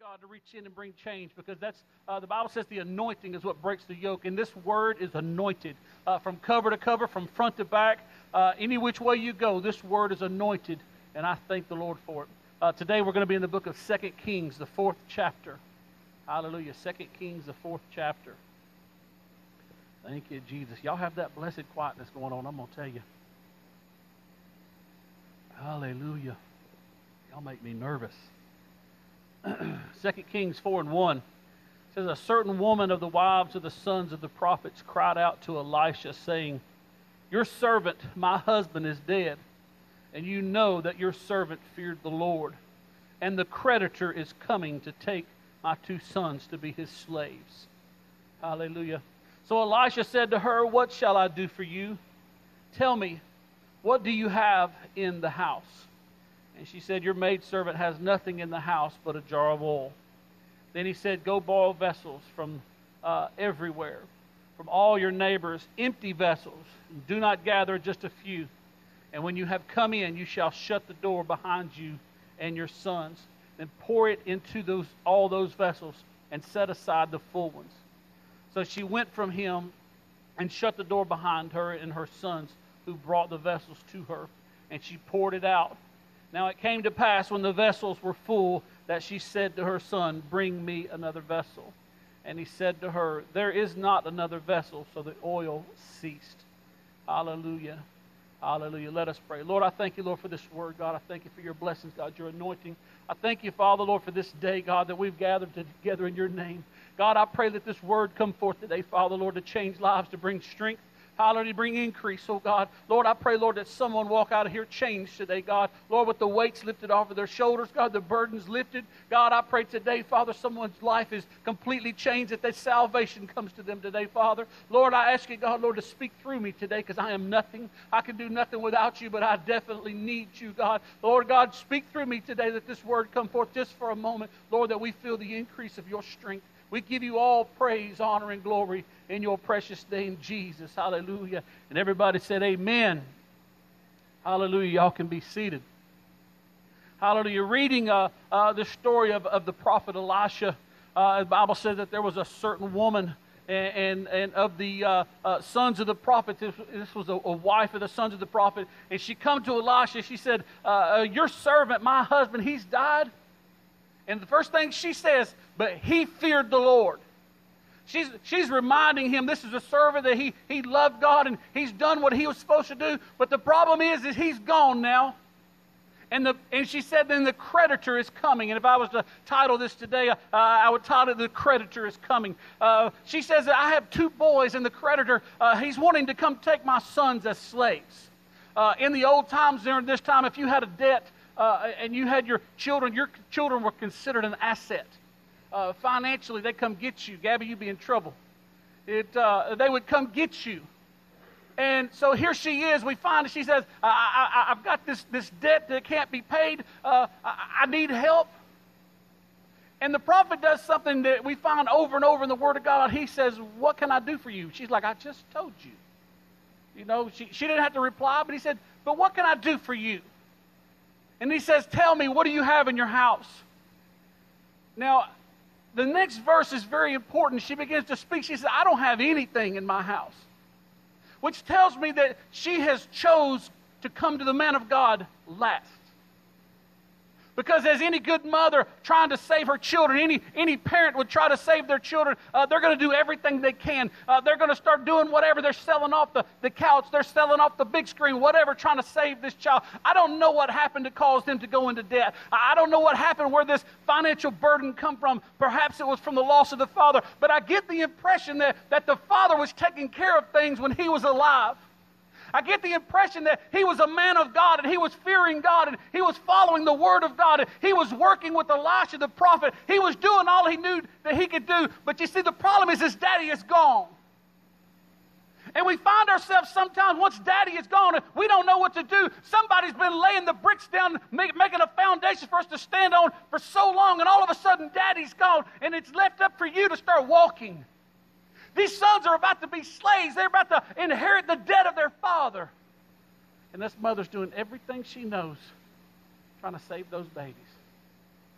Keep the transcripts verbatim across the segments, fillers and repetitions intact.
God to reach in and bring change, because that's uh, the Bible says the anointing is what breaks the yoke, and this word is anointed uh, from cover to cover, from front to back, uh, any which way you go. This word is anointed, and I thank the Lord for it. Uh, today we're going to be in the book of Second Kings, the fourth chapter. Hallelujah. Second Kings, the fourth chapter. Thank you, Jesus. Y'all have that blessed quietness going on, I'm going to tell you. Hallelujah. Y'all make me nervous. Second Kings four and one says, a certain woman of the wives of the sons of the prophets cried out to Elisha, saying, your servant, my husband, is dead, and you know that your servant feared the Lord, and the creditor is coming to take my two sons to be his slaves. Hallelujah. So Elisha said to her, what shall I do for you? Tell me, what do you have in the house? And she said, your maidservant has nothing in the house but a jar of oil. Then he said, go borrow vessels from uh, everywhere, from all your neighbors, empty vessels. Do not gather just a few. And when you have come in, you shall shut the door behind you and your sons. Then pour it into those all those vessels and set aside the full ones. So she went from him and shut the door behind her and her sons, who brought the vessels to her, and she poured it out. Now it came to pass, when the vessels were full, that she said to her son, bring me another vessel. And he said to her, there is not another vessel. So the oil ceased. Hallelujah. Hallelujah. Let us pray. Lord, I thank you, Lord, for this word, God. I thank you for your blessings, God, your anointing. I thank you, Father, Lord, for this day, God, that we've gathered together in your name. God, I pray that this word come forth today, Father, Lord, to change lives, to bring strength. Hallelujah, bring increase, oh God. Lord, I pray, Lord, that someone walk out of here changed today, God. Lord, with the weights lifted off of their shoulders, God, the burdens lifted. God, I pray today, Father, someone's life is completely changed, that their salvation comes to them today, Father. Lord, I ask you, God, Lord, to speak through me today, because I am nothing. I can do nothing without you, but I definitely need you, God. Lord, God, speak through me today, that this word come forth just for a moment, Lord, that we feel the increase of your strength. We give you all praise, honor, and glory in your precious name, Jesus. Hallelujah. And everybody said amen. Hallelujah. Y'all can be seated. Hallelujah. Reading uh, uh, the story of, of the prophet Elisha, uh, the Bible says that there was a certain woman and, and, and of the uh, uh, sons of the prophet. This, this was a, a wife of the sons of the prophet. And she come to Elisha. She said, uh, uh, your servant, my husband, he's died. And the first thing she says, but he feared the Lord. She's, she's reminding him this is a servant that he, he loved God and he's done what he was supposed to do. But the problem is, is he's gone now. And, the, and she said, then the creditor is coming. And if I was to title this today, uh, I would title it, The Creditor is Coming. Uh, she says, that I have two boys, and the creditor, uh, he's wanting to come take my sons as slaves. Uh, in the old times, during this time, if you had a debt, Uh, and you had your children, your children were considered an asset. Uh, financially, they come get you. Gabby, you'd be in trouble. It, uh, they would come get you. And so here she is. We find that she says, I, I, I've got this, this debt that can't be paid. Uh, I, I need help. And the prophet does something that we find over and over in the Word of God. He says, what can I do for you? She's like, I just told you. You know, she, she didn't have to reply, but he said, but what can I do for you? And he says, tell me, what do you have in your house? Now, the next verse is very important. She begins to speak. She says, I don't have anything in my house. Which tells me that she has chose to come to the man of God last. Because as any good mother trying to save her children, any, any parent would try to save their children, uh, they're going to do everything they can. Uh, they're going to start doing whatever. They're selling off the, the couch. They're selling off the big screen, whatever, trying to save this child. I don't know what happened to cause them to go into debt. I don't know what happened, where this financial burden come from. Perhaps it was from the loss of the father. But I get the impression that, that the father was taking care of things when he was alive. I get the impression that he was a man of God, and he was fearing God, and he was following the Word of God, and he was working with Elisha the prophet. He was doing all he knew that he could do. But you see, the problem is his daddy is gone. And we find ourselves sometimes, once daddy is gone, we don't know what to do. Somebody's been laying the bricks down, make, making a foundation for us to stand on for so long, and all of a sudden daddy's gone, and it's left up for you to start walking. These sons are about to be slaves. They're about to inherit the debt of their father. And this mother's doing everything she knows, trying to save those babies.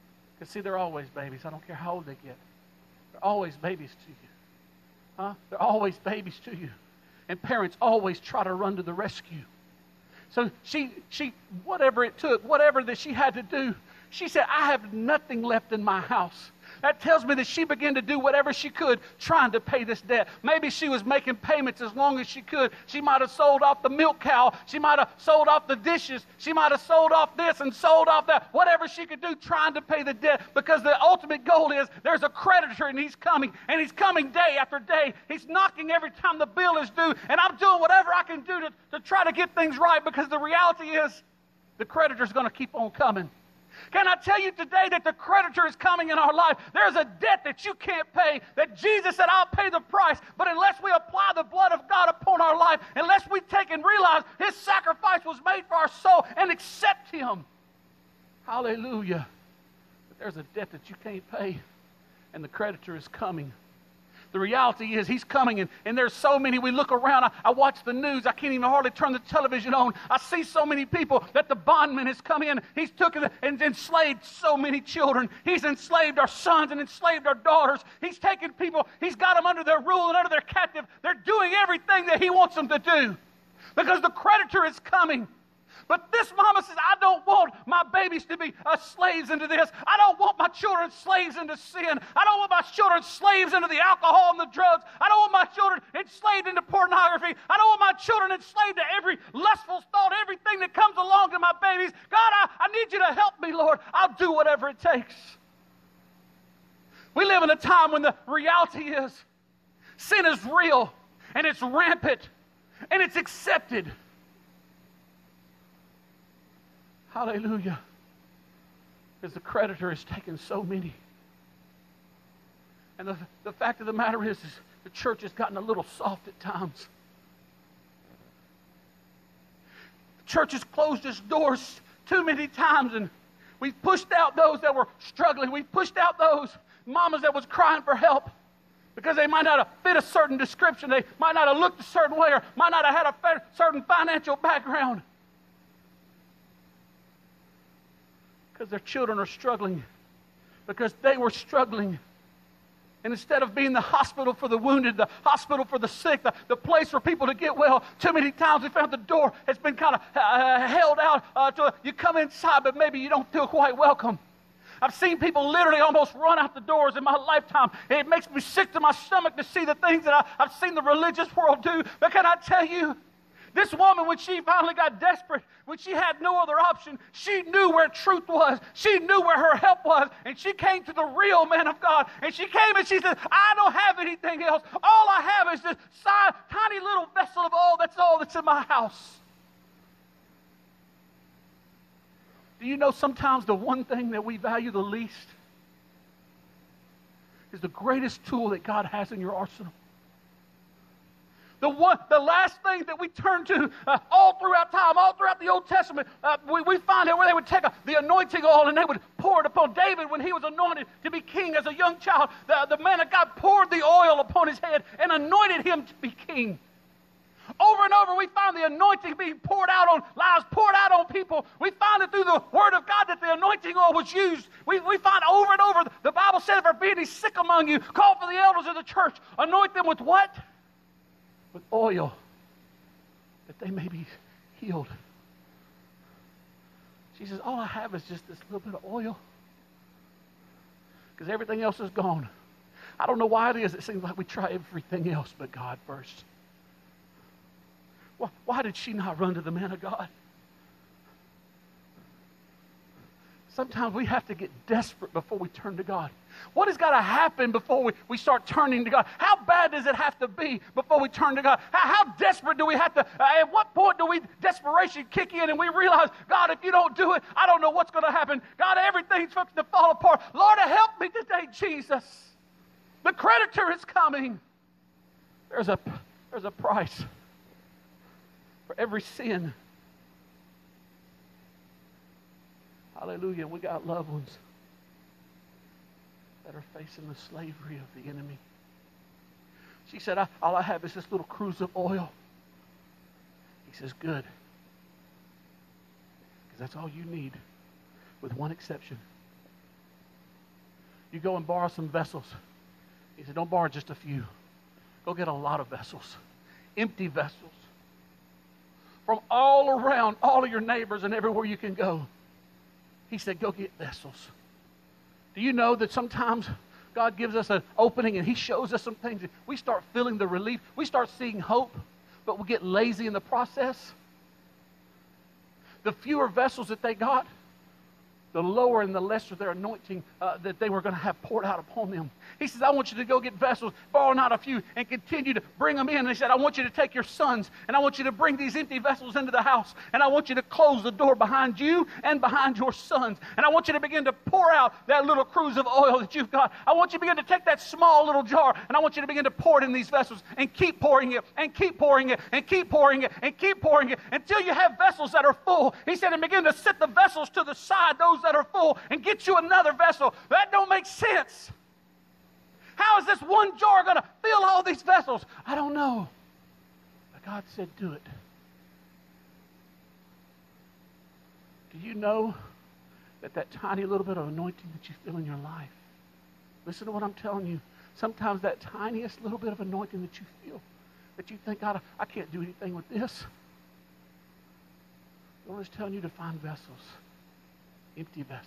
Because, see, they're always babies. I don't care how old they get. They're always babies to you. Huh? They're always babies to you. And parents always try to run to the rescue. So she, she, whatever it took, whatever that she had to do, she said, I have nothing left in my house. That tells me that she began to do whatever she could trying to pay this debt. Maybe she was making payments as long as she could. She might have sold off the milk cow. She might have sold off the dishes. She might have sold off this and sold off that. Whatever she could do trying to pay the debt, because the ultimate goal is there's a creditor and he's coming, and he's coming day after day. He's knocking every time the bill is due, and I'm doing whatever I can do to, to try to get things right, because the reality is the creditor's going to keep on coming. Can I tell you today that the creditor is coming in our life? There's a debt that you can't pay, that Jesus said, I'll pay the price. But unless we apply the blood of God upon our life, unless we take and realize his sacrifice was made for our soul and accept him, hallelujah, but there's a debt that you can't pay, and the creditor is coming. The reality is he's coming, and, and there's so many. We look around. I, I watch the news. I can't even hardly turn the television on. I see so many people that the bondman has come in. He's taken and enslaved so many children. He's enslaved our sons and enslaved our daughters. He's taken people. He's got them under their rule and under their captive. They're doing everything that he wants them to do because the creditor is coming. But this mama says, I don't want my babies to be uh, slaves into this. I don't want my children slaves into sin. I don't want my children slaves into the alcohol and the drugs. I don't want my children enslaved into pornography. I don't want my children enslaved to every lustful thought, everything that comes along to my babies. God, I, I need you to help me, Lord. I'll do whatever it takes. We live in a time when the reality is sin is real, and it's rampant, and it's accepted. Hallelujah. Because the creditor has taken so many. And the, the fact of the matter is, is the church has gotten a little soft at times. The church has closed its doors too many times, and we've pushed out those that were struggling. We've pushed out those mamas that was crying for help because they might not have fit a certain description. They might not have looked a certain way, or might not have had a certain financial background. Because their children are struggling, because they were struggling. And instead of being the hospital for the wounded, the hospital for the sick, the, the place for people to get well, too many times we found the door has been kind of uh, held out uh, to you come inside, but maybe you don't feel quite welcome. I've seen people literally almost run out the doors in my lifetime. And it makes me sick to my stomach to see the things that I, I've seen the religious world do. But can I tell you, this woman, when she finally got desperate, when she had no other option, she knew where truth was. She knew where her help was. And she came to the real man of God. And she came and she said, I don't have anything else. All I have is this tiny little vessel of oil. That's all that's in my house. Do you know sometimes the one thing that we value the least is the greatest tool that God has in your arsenal? The one, the last thing that we turn to uh, all throughout time, all throughout the Old Testament, uh, we, we find it where they would take a, the anointing oil and they would pour it upon David when he was anointed to be king as a young child. The, the man of God poured the oil upon his head and anointed him to be king. Over and over, we find the anointing being poured out on lives, poured out on people. We find it through the Word of God that the anointing oil was used. We, we find over and over, the Bible said, if there be any sick among you, call for the elders of the church. Anoint them with what? With oil, that they may be healed. She says, all I have is just this little bit of oil, because everything else is gone. I don't know why it is. It seems like we try everything else but God first. Why, why did she not run to the man of God? Sometimes we have to get desperate before we turn to God. What has got to happen before we, we start turning to God? How bad does it have to be before we turn to God? How, how desperate do we have to, uh, at what point do we, desperation kick in and we realize, God, if you don't do it, I don't know what's going to happen. God, everything's fixing to fall apart. Lord, help me today, Jesus. The creditor is coming. There's a, there's a price for every sin. Hallelujah. We got loved ones that are facing the slavery of the enemy. She said, I, all I have is this little cruse of oil. He says, good. Because that's all you need, with one exception. you go and borrow some vessels. He said, don't borrow just a few. Go get a lot of vessels, empty vessels, from all around, all of your neighbors and everywhere you can go. He said, go get vessels. Do you know that sometimes God gives us an opening and he shows us some things. We start feeling the relief. We start seeing hope, but we get lazy in the process. The fewer vessels that they got, the lower and the lesser their anointing uh, that they were going to have poured out upon them. He says, I want you to go get vessels, borrow not a few, and continue to bring them in. And he said, I want you to take your sons, and I want you to bring these empty vessels into the house, and I want you to close the door behind you and behind your sons. And I want you to begin to pour out that little cruse of oil that you've got. I want you to begin to take that small little jar, and I want you to begin to pour it in these vessels, and keep pouring it, and keep pouring it, and keep pouring it, and keep pouring it, until you have vessels that are full. He said, and begin to set the vessels to the side, those that are full, and get you another vessel. That don't make sense. How is this one jar going to fill all these vessels? I don't know. But God said, do it. Do you know that that tiny little bit of anointing that you feel in your life, listen to what I'm telling you, sometimes that tiniest little bit of anointing that you feel, that you think, God, I can't do anything with this. The Lord is telling you to find vessels, empty vessels,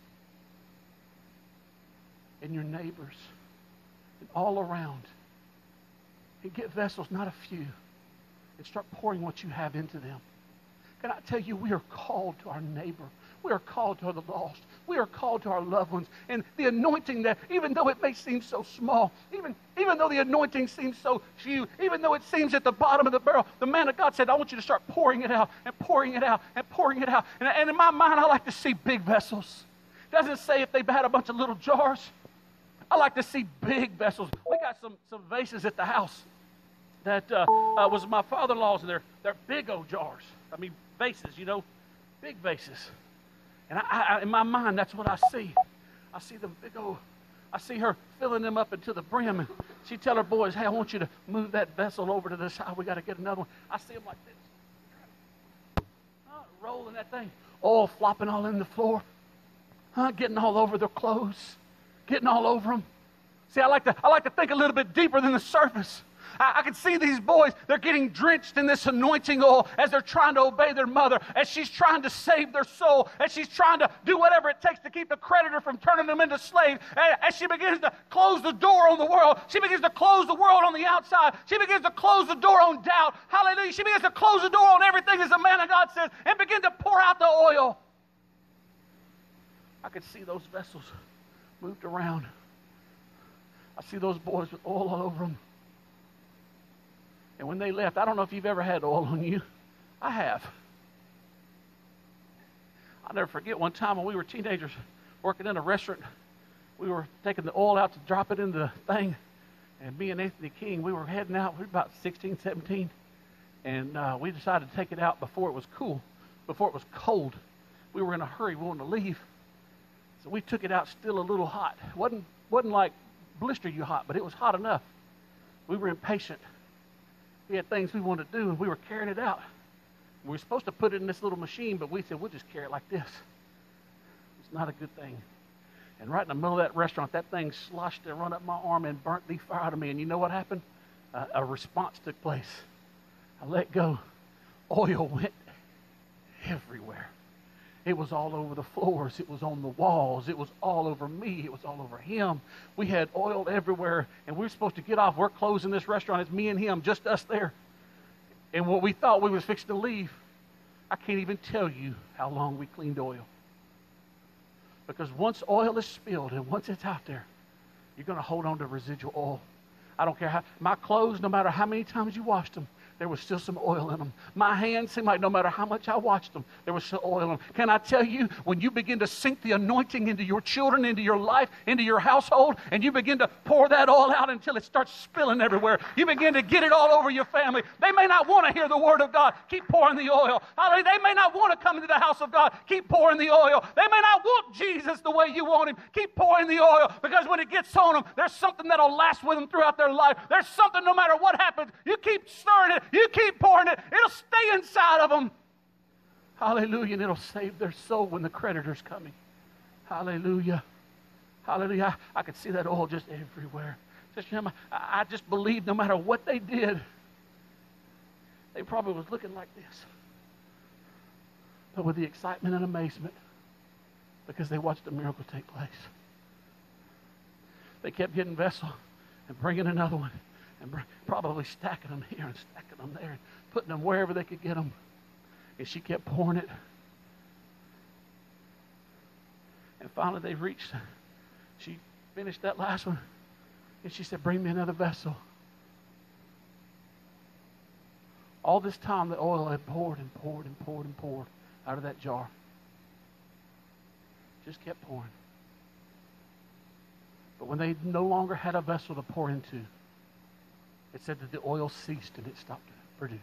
in your neighbors, and all around. And get vessels, not a few, and start pouring what you have into them. Can I tell you, we are called to our neighbor. We are called to the lost. We are called to our loved ones. And the anointing that, even though it may seem so small, even, even though the anointing seems so few, even though it seems at the bottom of the barrel, the man of God said, I want you to start pouring it out and pouring it out and pouring it out. And, and in my mind, I like to see big vessels. It doesn't say if they've had a bunch of little jars. I like to see big vessels. We got some, some vases at the house that uh, uh, was my father-in-law's, and they're, they're big old jars. I mean, vases, you know, big vases. And I, I, in my mind, that's what I see. I see them big old, I see her filling them up into the brim. And she tell her boys, hey, I want you to move that vessel over to the side. We got to get another one. I see them like this. Huh, rolling that thing. Oil flopping all in the floor. Huh, getting all over their clothes. Getting all over them. See, I like to, I like to think a little bit deeper than the surface. I, I can see these boys, they're getting drenched in this anointing oil as they're trying to obey their mother, as she's trying to save their soul, as she's trying to do whatever it takes to keep the creditor from turning them into slaves, as she begins to close the door on the world. She begins to close the world on the outside. She begins to close the door on doubt. Hallelujah. She begins to close the door on everything, as the man of God says, and begin to pour out the oil. I could see those vessels moved around. I see those boys with oil all over them. And when they left, I don't know if you've ever had oil on you. I have. I'll never forget one time when we were teenagers working in a restaurant. We were taking the oil out to drop it in the thing. And me and Anthony King, we were heading out. We were about sixteen, seventeen. And uh, we decided to take it out before it was cool, before it was cold. We were in a hurry. We wanted to leave. So we took it out still a little hot. It wasn't, wasn't like blister you hot, but it was hot enough. We were impatient. We had things we wanted to do, and we were carrying it out. We were supposed to put it in this little machine, but we said, we'll just carry it like this. It's not a good thing. And right in the middle of that restaurant, that thing sloshed and run up my arm and burnt the fire out of me. And you know what happened? Uh, a response took place. I let go. Oil went everywhere. It was all over the floors. It was on the walls. It was all over me. It was all over him. We had oil everywhere, and we were supposed to get off. We're closing this restaurant. It's me and him, just us there. And what we thought we was fixing to leave, I can't even tell you how long we cleaned oil. Because once oil is spilled and once it's out there, you're going to hold on to residual oil. I don't care how, my clothes, no matter how many times you washed them, there was still some oil in them. My hands seemed like no matter how much I watched them, there was still oil in them. Can I tell you, when you begin to sink the anointing into your children, into your life, into your household, and you begin to pour that oil out until it starts spilling everywhere, you begin to get it all over your family. They may not want to hear the word of God. Keep pouring the oil. They may not want to come into the house of God. Keep pouring the oil. They may not want Jesus the way you want him. Keep pouring the oil, because when it gets on them, there's something that'll last with them throughout their life. There's something, no matter what happens, you keep stirring it. You keep pouring it. It'll stay inside of them. Hallelujah. And it'll save their soul when the creditor's coming. Hallelujah. Hallelujah. I, I could see that oil just everywhere. Just, you know, I, I just believed no matter what they did, they probably was looking like this. But with the excitement and amazement, because they watched a miracle take place. They kept getting vessel and bringing another one and bring, probably stacking them here and stacking them there and putting them wherever they could get them. And she kept pouring it. And finally they reached, she finished that last one, and she said, bring me another vessel. All this time the oil had poured and poured and poured and poured out of that jar. Just kept pouring. But when they no longer had a vessel to pour into, it said that the oil ceased and it stopped to produce.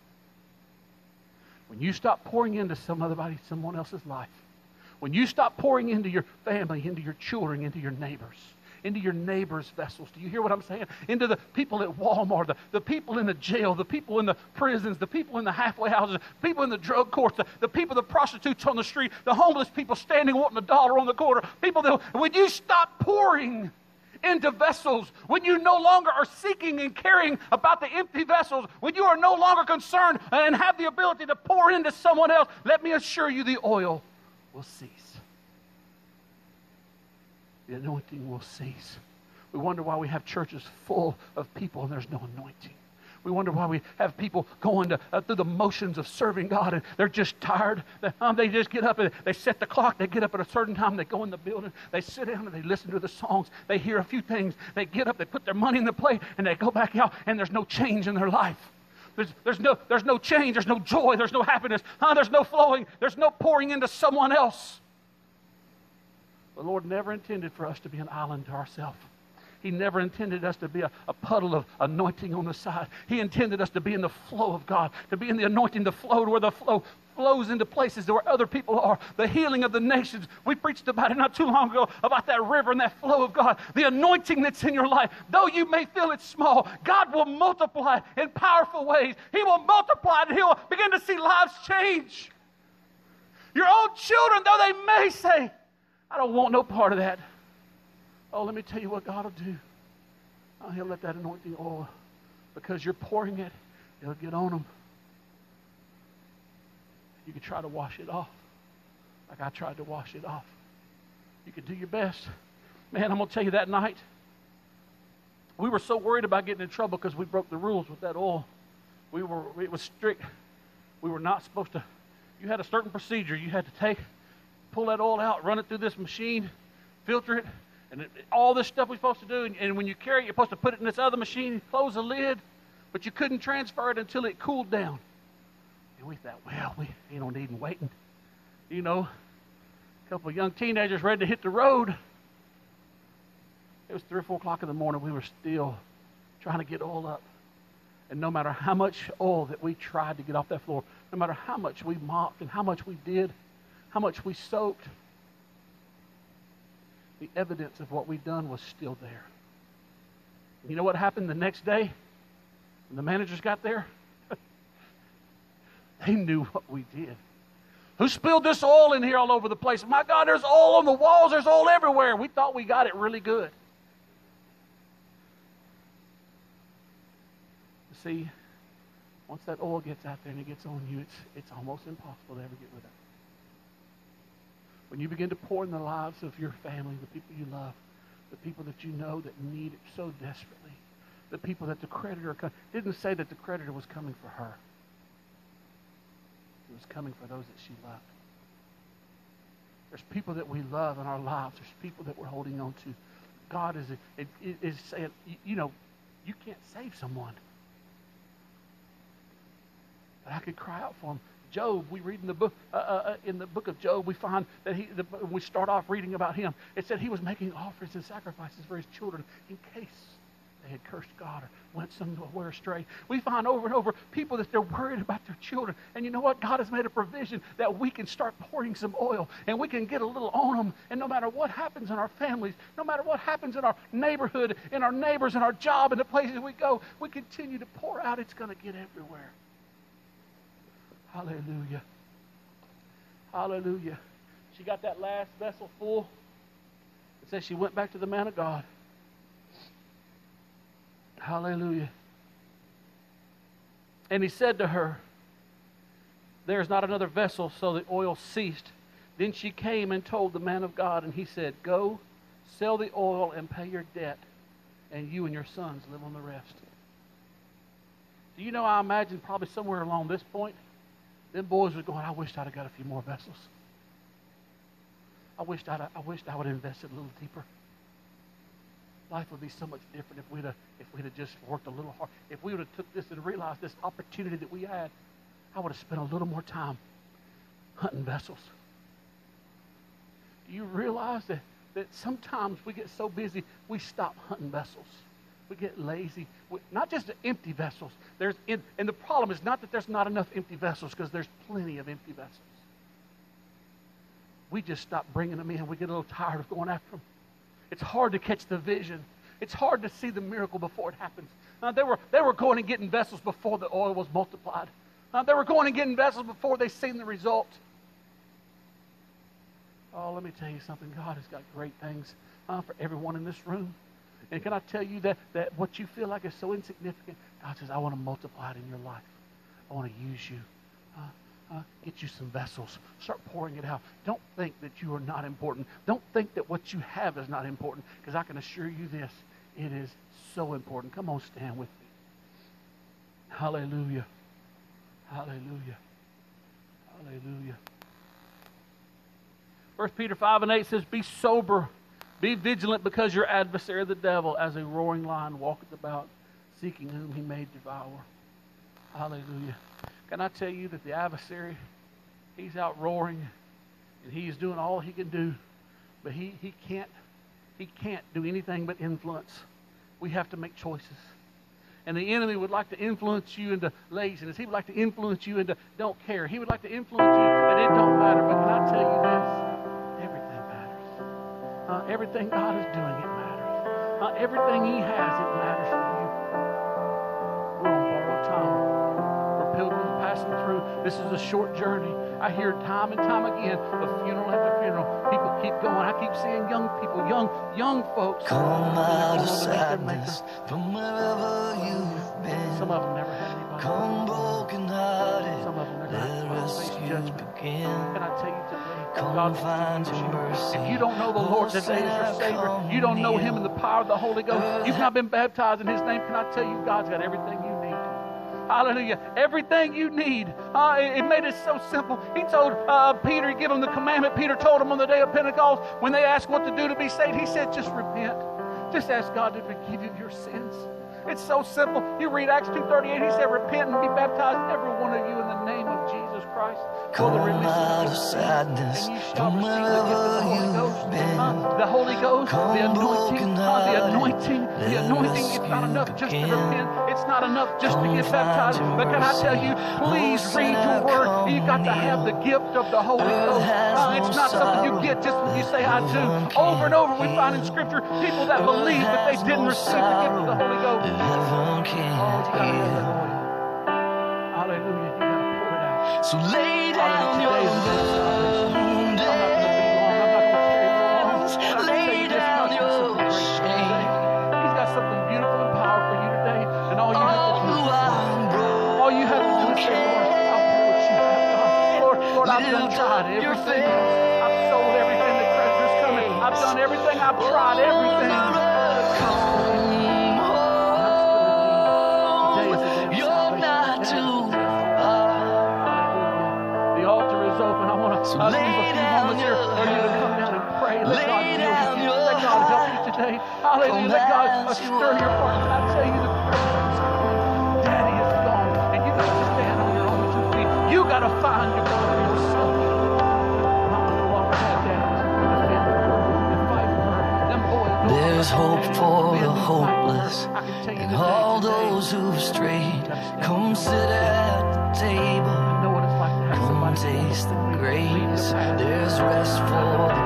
When you stop pouring into somebody, someone else's life, when you stop pouring into your family, into your children, into your neighbors, into your neighbors' vessels. Do you hear what I'm saying? Into the people at Walmart, the, the people in the jail, the people in the prisons, the people in the halfway houses, the people in the drug courts, the, the people, the prostitutes on the street, the homeless people standing wanting a dollar on the corner. People that, when you stop pouring into vessels, when you no longer are seeking and caring about the empty vessels, when you are no longer concerned and have the ability to pour into someone else, let me assure you the oil will cease. The anointing will cease. We wonder why we have churches full of people and there's no anointing. We wonder why we have people going to, uh, through the motions of serving God and they're just tired. They, um, they just get up and they set the clock. They get up at a certain time. They go in the building. They sit down and they listen to the songs. They hear a few things. They get up. They put their money in the plate and they go back out and there's no change in their life. There's, there's, no, there's no change. There's no joy. There's no happiness. Huh? There's no flowing. There's no pouring into someone else. The Lord never intended for us to be an island to ourselves. He never intended us to be a, a puddle of anointing on the side. He intended us to be in the flow of God, to be in the anointing, the flow to where the flow flows into places where other people are. The healing of the nations. We preached about it not too long ago, about that river and that flow of God. The anointing that's in your life. Though you may feel it small, God will multiply it in powerful ways. He will multiply it and He will begin to see lives change. Your own children, though they may say, I don't want no part of that. Oh, let me tell you what God will do. Oh, He'll let that anointing oil, because you're pouring it, it'll get on them. You can try to wash it off, like I tried to wash it off. You can do your best. Man, I'm going to tell you, that night, we were so worried about getting in trouble because we broke the rules with that oil. We were, it was strict. We were not supposed to, you had a certain procedure. You had to take, pull that oil out, run it through this machine, filter it, and it, all this stuff we're supposed to do. And, and when you carry it, you're supposed to put it in this other machine, close the lid, but you couldn't transfer it until it cooled down. And we thought, well, we ain't no need in waiting. You know, a couple of young teenagers ready to hit the road. It was three or four o'clock in the morning. We were still trying to get oil up. And no matter how much oil that we tried to get off that floor, no matter how much we mopped and how much we did, how much we soaked, the evidence of what we'd done was still there. And you know what happened the next day? When the managers got there, they knew what we did. Who spilled this oil in here all over the place? My God, there's oil on the walls. There's oil everywhere. We thought we got it really good. See, once that oil gets out there and it gets on you, it's, it's almost impossible to ever get rid of it. When you begin to pour in the lives of your family, the people you love, the people that you know that need it so desperately, the people that the creditor didn't say that the creditor was coming for her. It was coming for those that she loved. There's people that we love in our lives. There's people that we're holding on to. God is, is, is saying, you know, you can't save someone. But I could cry out for him. Job, we read in the book uh, uh, in the book of Job, we find that he. The, we start off reading about him. It said he was making offerings and sacrifices for his children in case they had cursed God or went somewhere astray. We find over and over people that they're worried about their children. And you know what? God has made a provision that we can start pouring some oil and we can get a little on them. And no matter what happens in our families, no matter what happens in our neighborhood, in our neighbors, in our job, in the places we go, we continue to pour out. It's going to get everywhere.'Hallelujah. Hallelujah. She got that last vessel full. says she went back to the man of God. Hallelujah. And he said to her, there is not another vessel, so the oil ceased. Then she came and told the man of God, and he said, go, sell the oil and pay your debt, and you and your sons live on the rest. Do you know, I imagine probably somewhere along this point, them boys were going, I wished I'd have got a few more vessels. I wished I'd, I wished I would have invested a little deeper. Life would be so much different if we'd have, if we'd have just worked a little hard. If we would have took this and realized this opportunity that we had, I would have spent a little more time hunting vessels. Do you realize that, that sometimes we get so busy, we stop hunting vessels. We get lazy. We, not just the empty vessels. There's in, and the problem is not that there's not enough empty vessels, because there's plenty of empty vessels. We just stop bringing them in. We get a little tired of going after them. It's hard to catch the vision. It's hard to see the miracle before it happens. Uh, they were they were going and getting vessels before the oil was multiplied. Uh, they were going and getting vessels before they seen the result. Oh, let me tell you something. God has got great things uh, for everyone in this room. And can I tell you that, that what you feel like is so insignificant, God says, I want to multiply it in your life. I want to use you. Uh, uh, get you some vessels. Start pouring it out. Don't think that you are not important. Don't think that what you have is not important, because I can assure you this, it is so important. Come on, stand with me. Hallelujah. Hallelujah. Hallelujah. First Peter five and eight says, be sober, be vigilant, because your adversary, the devil, as a roaring lion, walketh about, seeking whom he may devour. Hallelujah. Can I tell you that the adversary, he's out roaring, and he is doing all he can do, but he, he can't he can't do anything but influence. We have to make choices. And the enemy would like to influence you into laziness. He would like to influence you into don't care. He would like to influence you and it don't matter. But can I tell you this? Everything matters. Uh, everything God is doing, it matters. Uh, everything he has, it matters for you. We're on borrowed time. We're pilgrims passing through. This is a short journey. I hear time and time again of funeral after funeral. People keep going. I keep seeing young people, young, young folks. Come out of sadness from wherever you've been. Some of them never had anybody. Come broken hearted. Some of them never had Let to face rescue judgment. begin. Can I tell you today? Come God find wants to your use mercy. you. If you don't know the Lord today as your Savior, you don't know Him in the power of the Holy Ghost, you've not been baptized in His name, can I tell you, God's got everything you need. Hallelujah. Everything you need. Uh, it, it made it so simple. He told uh, Peter, he gave him the commandment. Peter told him on the day of Pentecost, when they asked what to do to be saved, he said, just repent. Just ask God to forgive you your sins. It's so simple. You read Acts two thirty-eight, he said, repent and be baptized, every one of you, in the name of Jesus Christ. Come out of sadness from wherever you've been. Uh, the Holy Ghost, Come the anointing, uh, the anointing, the Let anointing. us It's not enough just to begin. repent. It's not enough just to Come get baptized. find But can I tell you, please Oh, read your sinner, word. come You've got to have the gift of the Holy Earth Ghost. has Uh, it's no not something you sorrow. get just when you say I do. Heaven Over and over we can't find in heal. Scripture people that Earth believe, but they has didn't no receive the gift of the Holy Ghost. Heaven Oh, can't you got to have that heal. oil. Hallelujah. You got to pour it out. So lay down your I'm not going to be long. I'm not going to carry you long. burdens. But I can tell Lay you this, down God's got your something great for you today. shame. He's got something beautiful and powerful for you today. And all you have to do Oh, I'm broken. all you have to do is say, Lord, I'll do what you have done. Lord, Lord, I've done Lift tried up your everything else. I've sold everything that treasure's coming. I've done everything. I've tried everything. You're not too far. The altar is open. I want to So uh, leave lay a few down moments here your- for you to come down and pray. Let lay God deal down with you. your Let God help you today. Hallelujah. Come Let God uh, as stir you your heart. are. And I tell you, the presence is coming. Daddy is gone. And you got to stand on your own two feet. You got to find your God yourself. Mama no longer had daddy to defend her and fight for her. Them boys no longer There's had hope daddy to for defend the and fight for her. hopeless I can tell you and today, all today, those who've strayed. you gotta stand Come on your sit own. at the table. Know what it's like to have Come somebody taste the lead you grace. the path. There's rest for the